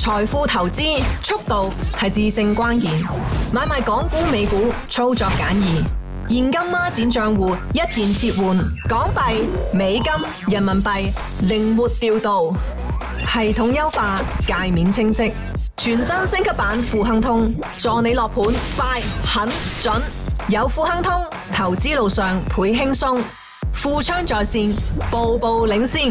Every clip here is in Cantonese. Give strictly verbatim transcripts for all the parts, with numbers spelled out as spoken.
財富投資速度係致勝關鍵，買賣港股美股操作簡易，現金孖展賬戶一鍵切換，港幣、美金、人民幣靈活調度，系統優化，界面清晰，全新升級版富亨通，助你落盤快、狠、準，有富亨通，投資路上倍輕鬆，富昌在線，步步領先。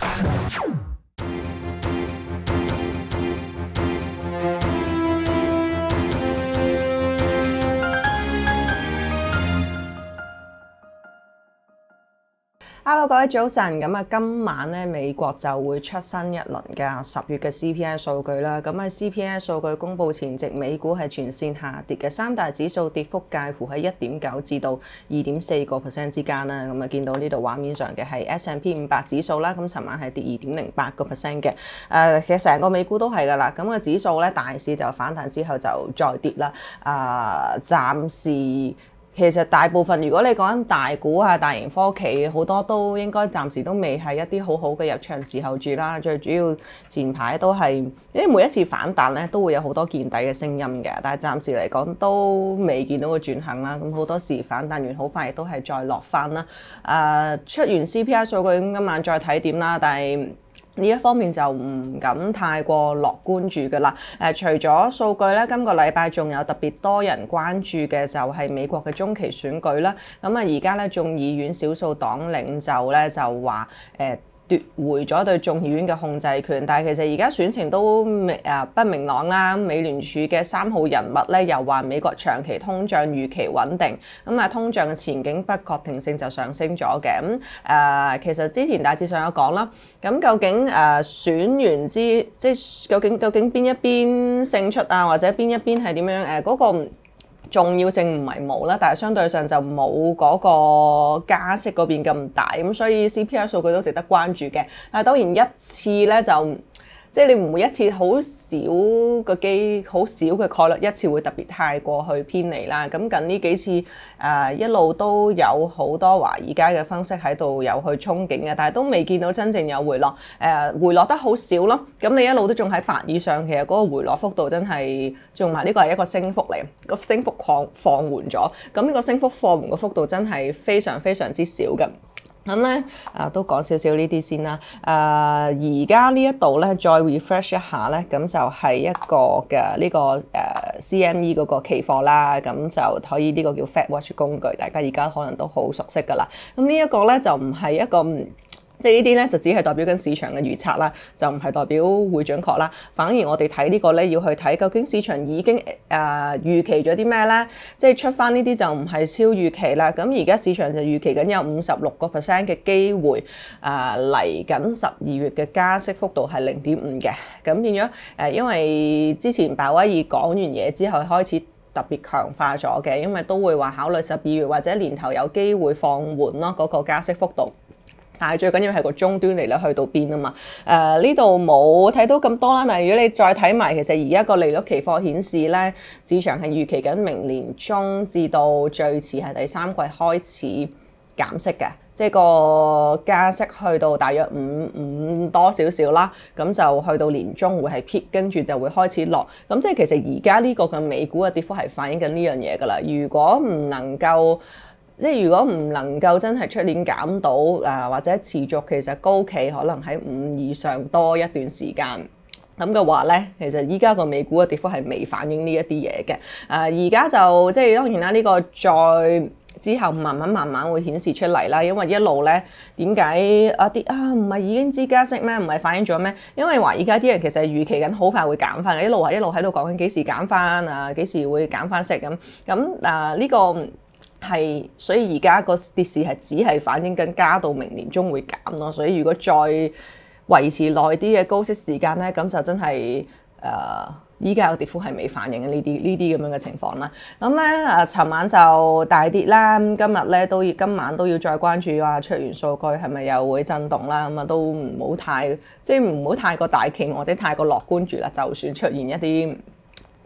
Hello， 各位早晨。咁啊，今晚咧美國就會出新一輪嘅十月嘅 C P I 數據啦。咁喺 C P I 數據公佈前夕，美股係全線下跌嘅，三大指數跌幅介乎喺一點九至到二點四個 percent 之間啦。咁啊，見到呢度畫面上嘅係 S and P 五百指數啦。咁尋晚係跌二點零八個 percent 嘅。誒、呃，其實成個美股都係噶啦。咁個指數咧，大市就反彈之後就再跌啦。啊、呃，暫時。其實大部分如果你講緊大股啊、大型科技，好多都應該暫時都未係一啲好好嘅入場時候住啦。最主要前排都係，因為每一次反彈咧都會有好多見底嘅聲音嘅，但係暫時嚟講都未見到個轉向啦。咁好多時反彈完好快亦都係再落翻啦。誒、呃，出完 C P I 數據今晚再睇點啦，但係呢一方面就唔敢太過樂觀住㗎啦。誒、呃，除咗數據咧，今個禮拜仲有特別多人關注嘅就係美國嘅中期選舉啦。咁啊，而家咧眾議院少數黨領袖咧就話誒，呃奪回咗對眾議院嘅控制權，但係其實而家選情都誒不明朗啦。美聯儲嘅三號人物咧又話美國長期通脹預期穩定，咁啊通脹嘅前景不確定性就上升咗嘅。咁、呃、誒其實之前大致上有講啦，咁究竟誒、呃、選完之即係究竟究竟邊一邊勝出啊，或者邊一邊係點樣誒嗰、呃那個重要性唔係冇啦，但係相對上就冇嗰個加息嗰邊咁大，咁所以 C P I 數據都值得關注嘅。但係當然一次咧就即係你唔會一次好少個機好少嘅概率一次會特別太過去偏離啦。咁近呢幾次誒、呃、一路都有好多華爾街嘅分析喺度有去憧憬嘅，但係都未見到真正有回落。誒、呃、回落得好少咯。咁你一路都仲喺八以上，其實嗰個回落幅度真係仲埋呢個係一個升幅嚟，個升幅放放緩咗。咁呢個升幅放緩嘅幅度真係非常非常之少嘅。咁咧啊，都講少少呢啲先啦。誒而家呢一度咧，再 refresh 一下咧，咁就係一個嘅呢、這個誒、uh, C M E 嗰個期貨啦。咁就可以呢個叫 Fed Watch 工具，大家而家可能都好熟悉㗎啦。咁呢一個咧就唔係一個。即係呢啲咧就只係代表緊市場嘅預測啦，就唔係代表會準確啦。反而我哋睇呢個咧要去睇究竟市場已經誒、呃、預期咗啲咩咧？即係出翻呢啲就唔係超預期啦。咁而家市場就預期緊有五十六個 percent 嘅機會誒嚟緊十二月嘅加息幅度係零點五嘅。咁變咗誒、呃，因為之前鮑威爾講完嘢之後開始特別強化咗嘅，因為都會話考慮十二月或者年頭有機會放緩咯嗰個加息幅度。但係最緊要係個終端利率去到邊啊嘛？誒呢度冇睇到咁多啦。但係如果你再睇埋，其實而家個利率期貨顯示咧，市場係預期緊明年中至到最遲係第三季開始減息嘅，即係個加息去到大約五五多少少啦，咁就去到年中會係 peak，跟住就會開始落。咁即係其實而家呢個嘅美股嘅跌幅係反映緊呢樣嘢㗎啦。如果唔能夠即係如果唔能夠真係出年減到啊、呃，或者持續其實高企，可能喺五以上多一段時間咁嘅話咧，其實依家個美股嘅跌幅係未反映呢一啲嘢嘅。誒而家就即係當然啦，呢、這個再之後慢慢慢慢會顯示出嚟啦。因為一路咧點解啊啲啊唔係已經知加息咩？唔係反映咗咩？因為話而家啲人其實預期緊好快會減翻嘅，一路係一路喺度講緊幾時減翻啊，幾時會減翻息咁咁啊呢個。係，所以而家個跌市係只係反映緊加到明年中會減咯。所以如果再維持耐啲嘅高息時間咧，咁就真係誒依家個跌幅係未反映嘅呢啲呢啲咁樣嘅情況啦。咁咧誒，尋晚就大跌啦。今日咧都要今晚都要再關注話出完數據係咪又會震動啦。咁啊都唔好太即係唔好太過大期或者太過樂觀住啦。就算出現一啲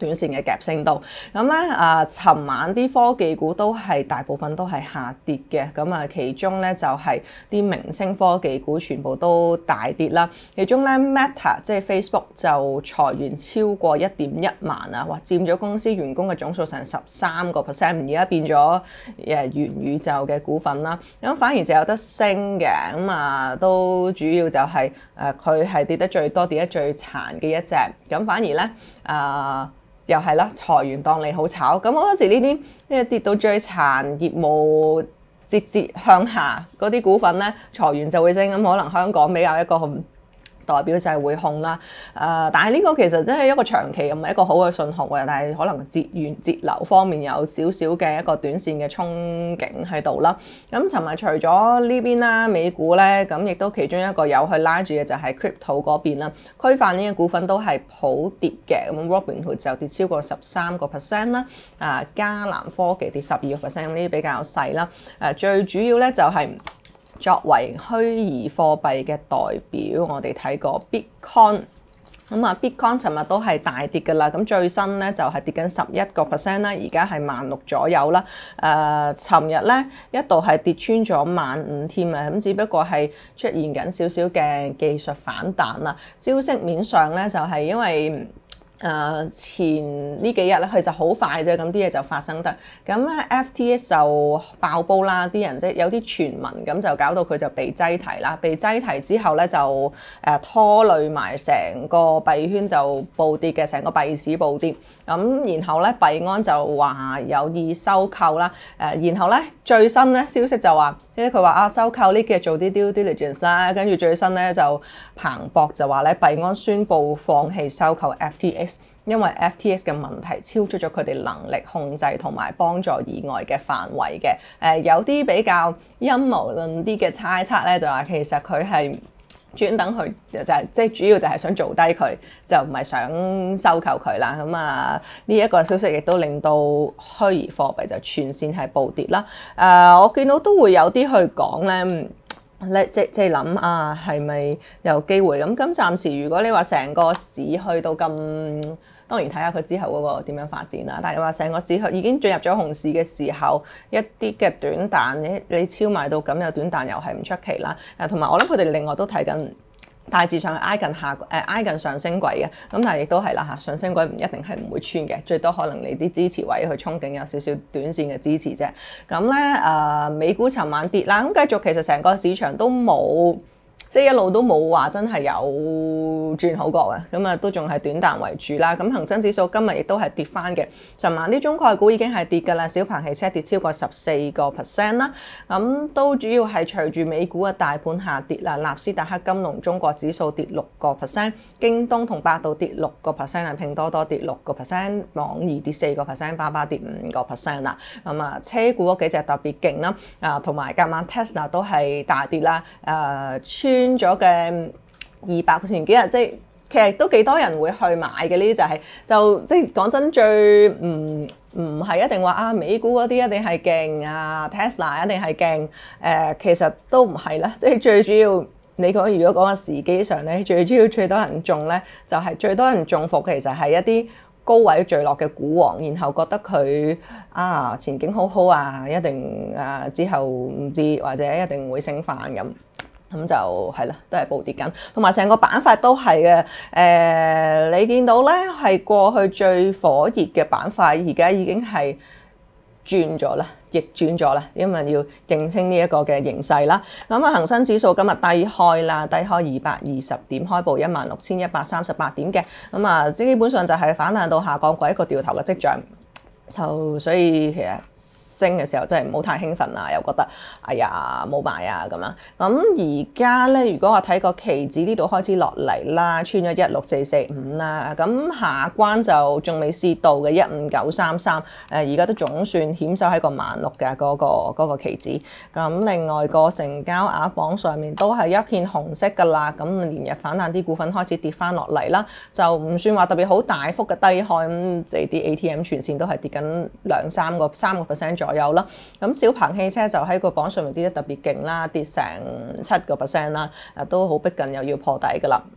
短線嘅夾升度，咁咧啊，尋晚啲科技股都係大部分都係下跌嘅，咁啊，其中咧就係、是、啲明星科技股全部都大跌啦。其中咧 Meta 即係 Facebook 就裁員超過一點一萬啊，哇，佔咗公司員工嘅總數成十三個 percent，而家變咗誒元宇宙嘅股份啦。咁反而就有得升嘅，咁啊都主要就係誒佢係跌得最多、跌得最殘嘅一隻，咁反而咧啊。呃又係啦，裁員當利好炒，咁好多時呢啲呢跌到最殘、業務節節向下嗰啲股份咧，裁員就會升，咁可能香港比較一個代表就係匯控啦，誒、呃，但係呢個其實真係一個長期，唔係一個好嘅信號嘅，但係可能節源節流方面有少少嘅一個短線嘅憧憬喺度啦。咁尋日除咗呢邊啦，美股咧，咁亦都其中一個有去拉住嘅就係 crypto 嗰邊啦，區塊鏈嘅股份都係普跌嘅，咁 Robinhood 就跌超過十三個 percent 啦，啊，迦南科技跌十二個 percent， 呢啲比較細啦，誒，最主要咧就係、是。作為虛擬貨幣嘅代表，我哋睇過 Bitcoin， 咁啊 Bitcoin 尋日都係大跌㗎啦，咁最新咧就係跌緊十一個 percent 啦，而家係萬六左右啦。誒、呃，尋日咧一度係跌穿咗萬五添啊，咁只不過係出現緊少少嘅技術反彈啦。消息面上咧就係、是、因為。誒、呃、前呢幾日咧，佢就好快啫，咁啲嘢就發生得。咁咧 F T X 就爆煲啦，啲人即係有啲傳聞，咁就搞到佢就被擠提啦。被擠提之後咧，就誒、呃、拖累埋成個幣圈就暴跌嘅，成個幣市暴跌。咁然後咧，幣安就話有意收購啦。誒、呃，然後咧最新咧消息就話。即係佢話啊，收購呢幾日做啲 due diligence 啦，跟住最新咧就彭博就話咧，幣安宣布放棄收購 F T X， 因為 F T X 嘅問題超出咗佢哋能力控制同埋幫助以外嘅範圍嘅。誒、呃、有啲比較陰謀論啲嘅猜測咧，就話其實佢係。專登去就係即係主要就係想做低佢，就唔係想收購佢啦。咁啊呢一個消息亦都令到虛擬貨幣就全線係暴跌啦。誒、呃、我見到都會有啲去講咧，咧即即係諗啊係咪有機會咁？咁暫時如果你話成個市去到咁。當然睇下佢之後嗰個點樣發展啦，但係話成個市已經進入咗熊市嘅時候，一啲嘅短彈你你超賣到咁有短彈又係唔出奇啦。誒同埋我諗佢哋另外都睇緊大致上係挨近下誒挨近上升軌嘅，咁但係亦都係啦嚇，上升軌唔一定係唔會穿嘅，最多可能你啲支持位去憧憬有少少短線嘅支持啫。咁咧誒美股尋晚跌啦，咁繼續其實成個市場都冇。即係一路都冇話真係有轉好過嘅，咁啊都仲係短彈為主啦。咁恒生指數今日亦都係跌翻嘅。尋晚啲中概股已經係跌㗎啦，小鵬汽車跌超過十四個 percent 啦。咁都主要係隨住美股嘅大盤下跌啦，納斯達克金龍中國指數跌六個 percent， 京東同百度跌六個 percent 啊，拼多多跌六個 percent， 網易跌四個 percent， 巴巴跌五個 percent 啦。咁啊車股嗰幾隻特別勁啦，啊同埋隔晚 Tesla 都係大跌啦，誒穿咗嘅二百前幾日，即係其實都幾多人會去買嘅。呢啲就係、是、就即係講真，最唔唔係一定話啊美股嗰啲一定係勁啊 Tesla 一定係勁，誒、呃、其實都唔係啦。即係最主要你講如果講個時機上咧，最主要最多人中咧就係、是、最多人中伏，其實係一啲高位墜落嘅股王，然後覺得佢啊前景好好啊，一定啊之後唔知或者一定會升翻咁。咁就係啦，都係暴跌緊，同埋成個板塊都係嘅。誒、呃，你見到咧係過去最火熱嘅板塊，而家已經係轉咗啦，逆轉咗啦，因為要認清呢一個嘅形勢啦。咁啊，恆生指數今日低開啦，低開二百二十點，開報一萬六千一百三十八點嘅。咁啊，基本上就係反彈到下降軌一個掉頭嘅跡象，就所以其實。升嘅時候真係唔好太興奮啊，又覺得哎呀冇買啊咁樣。咁而家咧，如果我睇個期指呢度開始落嚟啦，穿咗一六四四五啦，咁下關就仲未試到嘅一五九三三。誒而家都總算險守喺個萬六嘅嗰個嗰個期指。咁另外個成交額榜上面都係一片紅色㗎啦。咁連日反彈啲股份開始跌翻落嚟啦，就唔算話特別好大幅嘅低開，咁即係啲 A T M 全線都係跌緊兩三個三個 percent 左右。有啦，咁小鵬汽車就喺個榜上面跌得特別勁啦，跌成七個 percent 啦，誒都好逼近又要破底噶啦。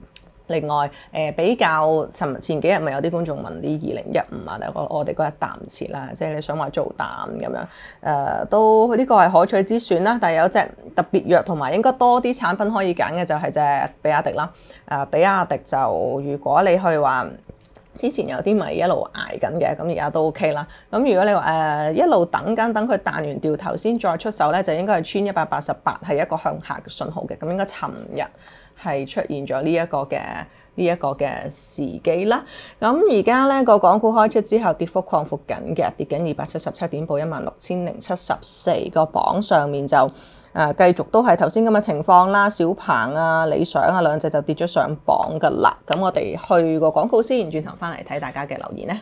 另外誒、呃、比較尋前幾日咪有啲觀眾問啲二零一五啊，我我哋嗰日答唔切啦，即係你想話做淡咁樣誒、呃，都呢、這個係可取之選啦。但係有隻特別弱同埋應該多啲產品可以揀嘅就係隻比亞迪啦。誒、呃，比亞迪就如果你去話之前有啲咪一路捱緊嘅，咁而家都 OK 啦。咁如果你話誒、呃、一路等緊等佢彈完掉頭先再出手咧，就應該係穿一百八十八係一個向下嘅信號嘅。咁應該尋日係出現咗呢一個嘅呢一個嘅時機啦。咁而家咧個港股開出之後，跌幅擴闊緊嘅，跌緊二百七十七點，報一萬六千零七十四。個榜上面就誒、呃、繼續都係頭先咁嘅情況啦。小鵬啊、理想啊兩隻就跌咗上榜噶啦。咁我哋去個廣告先，轉頭翻嚟睇大家嘅留言咧。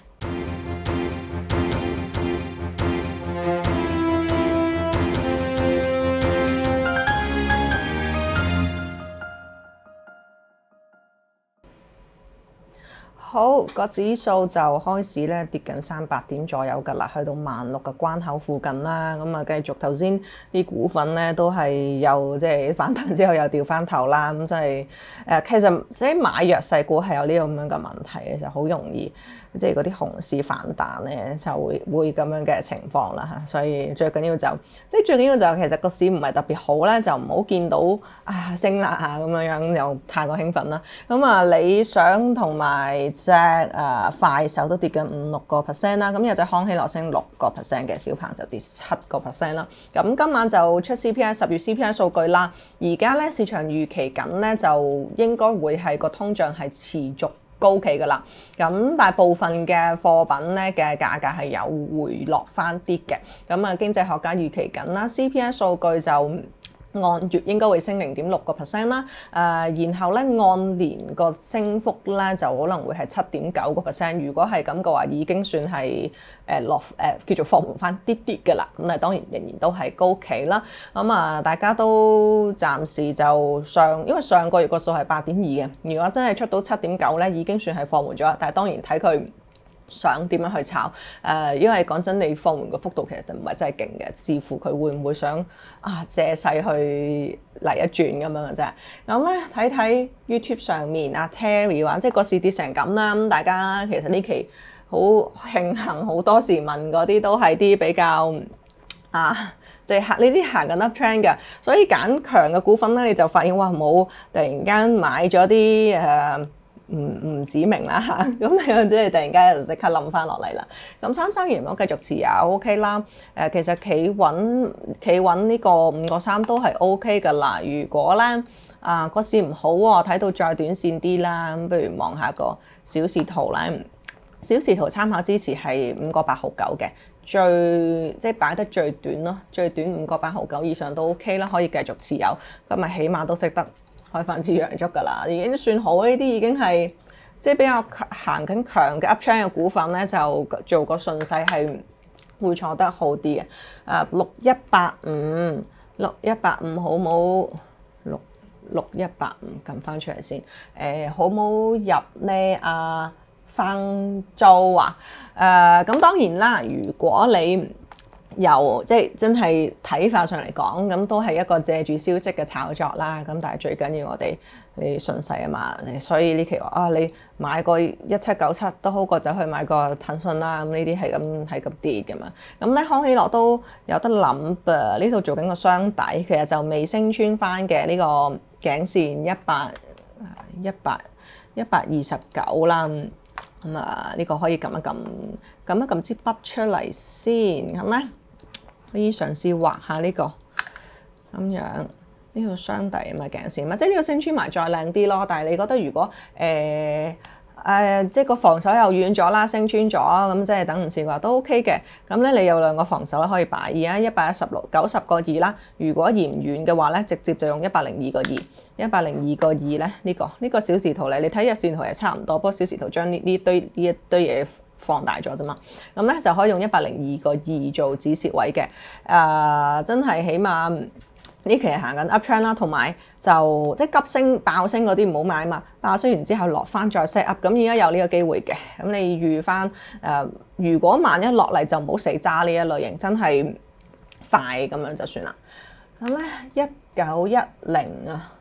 好，個指數就開始咧跌緊三百點左右㗎啦，去到萬六嘅關口附近啦。咁啊，繼續頭先啲股份咧都係又即係反彈之後又掉翻頭啦。咁即係誒，其實即係買弱勢股係有呢個咁樣嘅問題嘅，就好容易即係嗰啲熊市反彈咧就會會咁樣嘅情況啦嚇。所以最緊要就即係最緊要就其實個市唔係特別好咧，就唔好見到啊升啦啊咁樣樣又太過興奮啦。咁啊，理想同埋隻誒快手都跌緊五六個 percent 啦，咁有隻康希諾升六個 percent 嘅，小鵬就跌七個 percent 啦。咁今晚就出 C P I 十月 C P I 數據啦，而家咧市場預期緊咧就應該會係個通脹係持續高企㗎啦。咁大部分嘅貨品咧嘅價格係有回落翻啲嘅。咁啊，經濟學家預期緊啦 ，C P I 數據就按月應該會升零點六個 percent 啦，誒、呃，然後咧按年個升幅咧就可能會係七點九個 percent。如果係咁嘅話，已經算係誒落誒叫做放緩翻啲啲嘅啦。咁啊，當然仍然都係高企啦。咁、嗯、啊，大家都暫時就上，因為上個月個數係八點二嘅，如果真係出到七點九咧，已經算係放緩咗。但係當然睇佢想點樣去炒誒、呃，因為講真，你放緩個幅度其實就唔係真係勁嘅，視乎佢會唔會想啊借勢去嚟一轉咁樣嘅啫。咁咧睇睇 YouTube 上面阿 Terry 話，即係個市跌成咁啦。咁大家其實呢期好慶幸，好多時問嗰啲都係啲比較啊，即係行呢啲行緊 up trend 嘅，所以揀強嘅股份咧，你就發現哇冇突然間買咗啲誒。呃唔唔指明啦嚇，咁你即係突然間就即刻冧翻落嚟啦。咁三三元我繼續持有 OK 啦。誒其實企穩企穩呢個五個三都係 OK 噶啦。如果咧啊個市唔好喎，睇到再短線啲啦，咁不如望下個小視圖咧。小視圖參考支持係五個八毫九嘅，最即係擺得最短咯，最短五個八毫九以上都 OK 啦，可以繼續持有。咁咪起碼都識得開翻支陽燭㗎啦，已經算好。呢啲已經係即係比較行緊強嘅 up trend 嘅股份咧，就做個順勢係會坐得好啲嘅。啊，六一八五，六一八五好冇？六六一八五撳翻出嚟先。誒、呃，好冇入呢？啊，翻租啊？誒、呃，咁當然啦，如果你由即係真係睇法上嚟講，咁都係一個借住消息嘅炒作啦。咁但係最緊要我哋你順勢啊嘛，所以呢期話啊，你買個一七九七都好過走去買個騰訊啦。咁呢啲係咁係咁跌㗎嘛。咁咧康希諾都有得諗噃。呢度做緊個雙底，其實就未升穿翻嘅呢個頸線一百一百一百二十九啦。咁啊，呢個可以撳一撳撳一撳支筆出嚟先，咁咧。可以嘗試畫下呢、這個咁樣，呢個雙底啊嘛頸線嘛，即係呢個升穿埋再靚啲咯。但係你覺得如果誒誒、呃呃、即係個防守又遠咗啦，升穿咗咁，即係等唔切嘅話都 OK 嘅。咁咧你有兩個防守可以擺，而家一百一十六九十個二啦。如果嫌遠嘅話咧，直接就用一百零二個二，一百零二個二咧呢、這個呢、這個小時圖嚟，你睇日線圖係差唔多，不過小時圖將呢呢堆呢一堆嘢放大咗啫嘛，咁咧就可以用一百零二個二做止蝕位嘅。誒、呃，真係起碼呢期係行緊 up trend 啦，同埋就即係急升爆升嗰啲唔好買嘛。爆升完之後落翻再 set up，咁而家有呢個機會嘅。咁你預翻誒，如果萬一落嚟就唔好死揸呢一類型，真係快咁樣就算啦。咁咧一九一零啊，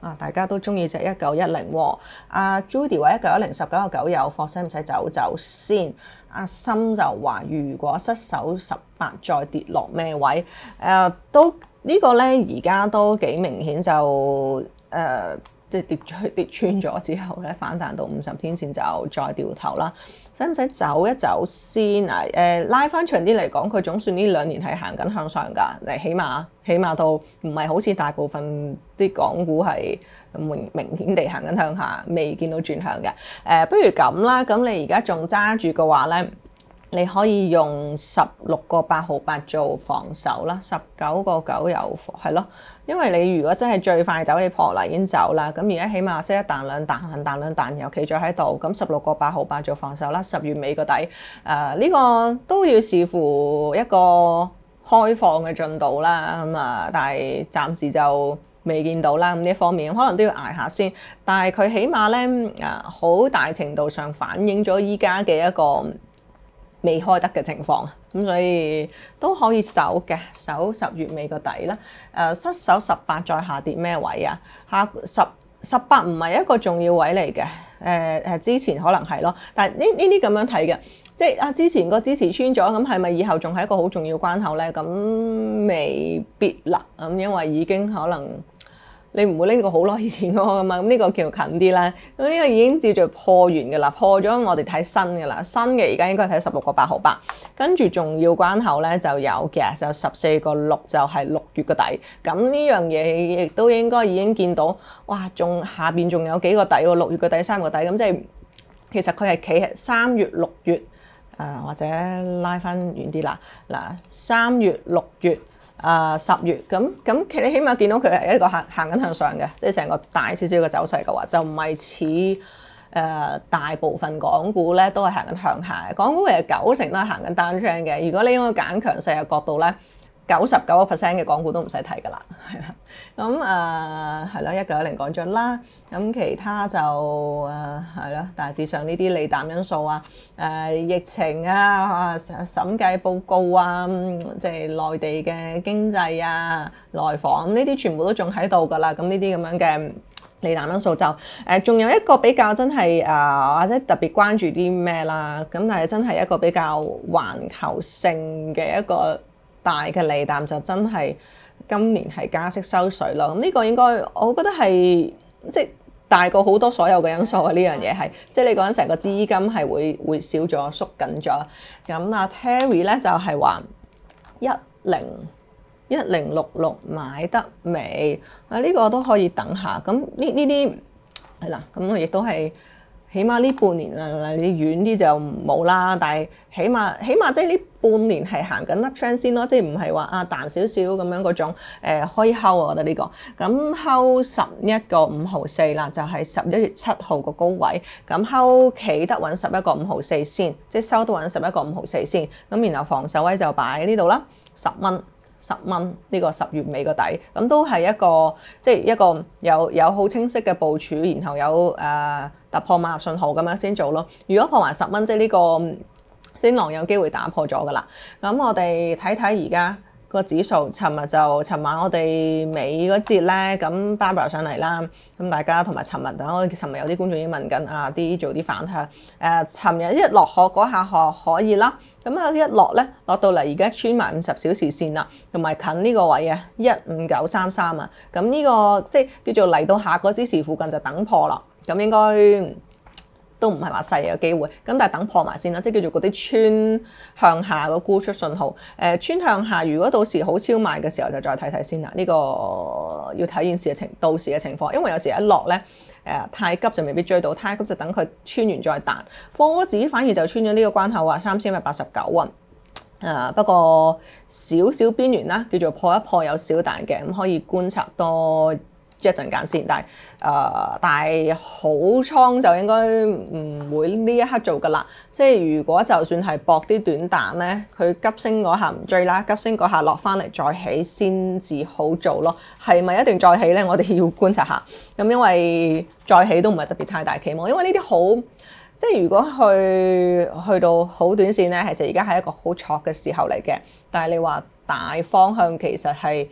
啊，大家都中意隻一九一零喎。阿 Judy 話一九一零十九個九有貨，使唔使走走先？阿森就話如果失守十八再跌落咩位？誒、呃、都、這個、呢個咧而家都幾明顯就誒。呃即係跌咗跌穿咗之後咧，反彈到五十天線就再掉頭啦。使唔使走一走先啊？誒、呃、拉翻長啲嚟講，佢總算呢兩年係行緊向上㗎。誒起碼起碼到唔係好似大部分啲港股係明明顯地行緊向下，未見到轉向嘅。誒、呃、不如咁啦，咁你而家仲揸住嘅話咧，你可以用十六個八毫八做防守啦，十九個九有係咯。因為你如果真係最快走，你破例已經走啦。咁而家起碼識一彈兩彈，彈兩彈又企咗喺度。咁十六個八毫八做防守啦，十月尾個底。誒、呃、呢、這個都要視乎一個開放嘅進度啦。咁啊，但係暫時就未見到啦。咁呢一方面可能都要捱下先。但係佢起碼咧誒，好大程度上反映咗依家嘅一個未開得嘅情況，咁所以都可以守嘅，守十月尾個底啦。誒、呃、失守十八再下跌咩位啊？下十十八唔係一個重要位嚟嘅。誒誒之前可能係咯，但係呢呢啲咁樣睇嘅，即係啊之前個支持穿咗，咁係咪以後仲係一個好重要關口咧？咁未必啦，咁因為已經可能。你唔會拎個好耐以前嗰個噶嘛，咁呢個叫近啲啦。咁呢個已經叫做破完嘅啦，破咗我哋睇新嘅啦。新嘅而家應該睇十六個八毫八，跟住重要關口咧就有嘅，就十四個六就係六月個底。咁呢樣嘢亦都應該已經見到，哇！仲下邊仲有幾個底喎，六月個底三個底，咁即係其實佢係企喺三月六月誒、呃，或者拉翻遠啲啦。嗱，三月六月。啊、呃、十月咁咁，你起碼見到佢係一個行行緊向上嘅，即係成個大少少嘅走勢嘅話，就唔係似誒大部分港股咧都係行緊向下嘅。港股其實九成都係行緊單 trend 嘅。如果你應該揀強勢嘅角度咧，九十九個 percent 嘅港股都唔使睇㗎啦，係啦。咁誒係啦，一九一零講咗啦。咁其他就誒係啦，大致上呢啲利淡因素啊，誒、呃、疫情啊、審計報告啊，即係內地嘅經濟啊、內房呢啲全部都仲喺度㗎啦。咁呢啲咁樣嘅利淡因素就誒，仲、呃、有一個比較真係誒、呃，或者特別關注啲咩啦。咁但係真係一個比較環球性嘅一個大嘅利淡，就真係今年係加息收水咯。咁呢個應該我覺得係即係大過好多所有嘅因素啊！呢樣嘢係即係你講緊成個資金係會會少咗、縮緊咗。咁阿 Terry 咧就係話一零一零六六買得未？啊呢、這個都可以等下。咁呢呢啲係啦，咁我亦都係。起碼呢半年啊，你遠啲就冇啦。但係起碼起碼即係呢半年係行緊 uptrend 先咯，即係唔係話啊彈少少咁樣嗰種、呃、可以 hold 我覺得呢、這個咁 hold 十一個五毫四啦，就係十一月七號個高位。咁 hold 企得穩十一個五毫四先，即係收得穩十一個五毫四先。咁然後防守位就擺喺呢度啦，十蚊。十蚊呢個十月尾個底，咁都係一個即係一個有有好清晰嘅部署，然後有誒、呃、突破買入信號咁樣先做咯。如果破埋十蚊，即係呢個升浪有機會打破咗噶啦。咁我哋睇睇而家個指數，尋日就尋晚我哋尾嗰節咧，咁 Barbara 上嚟啦，咁大家同埋尋日，等我尋日有啲觀眾已經問緊啊，啲做啲反向誒，尋日一落殼嗰下殼可以啦，咁啊一落咧落到嚟而家穿埋五十小時線啦，同埋近呢個位啊一五九三三啊，咁呢個即係叫做嚟到下個支持附近就等破啦，咁應該都唔係話細嘅機會，咁但係等破埋先啦，即係叫做嗰啲穿向下個沽出信號。誒、呃、穿向下，如果到時好超賣嘅時候，就再睇睇先啦。呢、這個要睇現時嘅情，到時嘅情況，因為有時一落咧，誒、呃、太急就未必追到，太急就等佢穿完再彈。科指反而就穿咗呢個關口啊，三千一百八十九啊。誒、呃、不過少少邊緣啦，叫做破一破有小彈嘅，咁可以觀察多一陣間先，但係誒、呃，但係好倉就應該唔會呢一刻做㗎啦。即係如果就算係搏啲短彈咧，佢急升嗰下唔追啦，急升嗰下落翻嚟再起先至好做咯。係咪一定再起咧？我哋要觀察下。咁因為再起都唔係特別太大期望，因為呢啲好即係如果去去到好短線咧，其實而家係一個好錯嘅時候嚟嘅。但係你話大方向其實係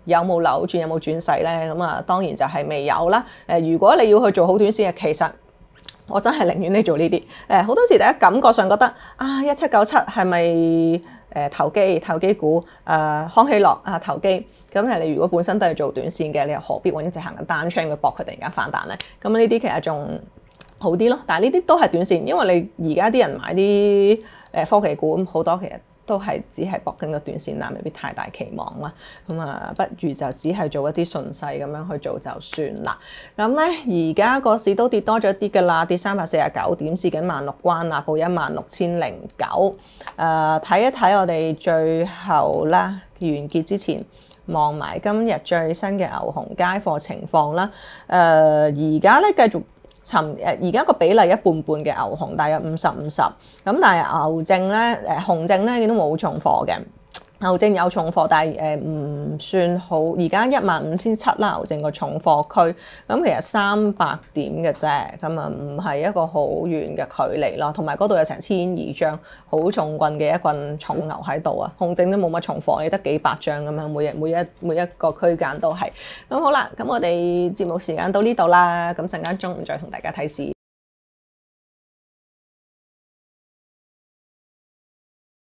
有冇扭轉有冇轉勢咧？咁啊當然就係未有啦。誒如果你要去做好短線嘅，其實我真係寧願你做呢啲。誒好多時大家感覺上覺得啊一七九七係咪誒投機投機股？誒、呃、康希諾啊投機，咁誒你如果本身都係做短線嘅，你又何必揾一隻行緊單槍去搏佢突然間反彈咧？咁呢啲其實仲好啲咯。但係呢啲都係短線，因為你而家啲人買啲誒科技股咁好多其實都係只係搏緊個短線啦，未必太大期望啦。咁啊，不如就只係做一啲順勢咁樣去做就算啦。咁咧，而家個市都跌多咗啲㗎啦，跌三百四十九點，試緊萬六關啦，報一萬六千零九。誒，睇一睇我哋最後啦，完結之前望埋今日最新嘅牛熊街貨情況啦。誒、呃，而家咧繼續。尋誒而家個比例一半半嘅牛熊，大約五十五十，咁但係牛證咧誒熊證咧，見到冇重貨嘅。牛證有重貨，但係誒唔算好。而家一萬五千七啦，牛證個重貨區，咁其實三百點嘅啫，咁啊唔係一個好遠嘅距離咯。同埋嗰度有成千二張好重棍嘅一棍重牛喺度啊，熊證都冇乜重貨，你得幾百張咁樣，每日每一每一個區間都係。咁好啦，咁我哋節目時間到呢度啦，咁陣間中午再同大家睇市。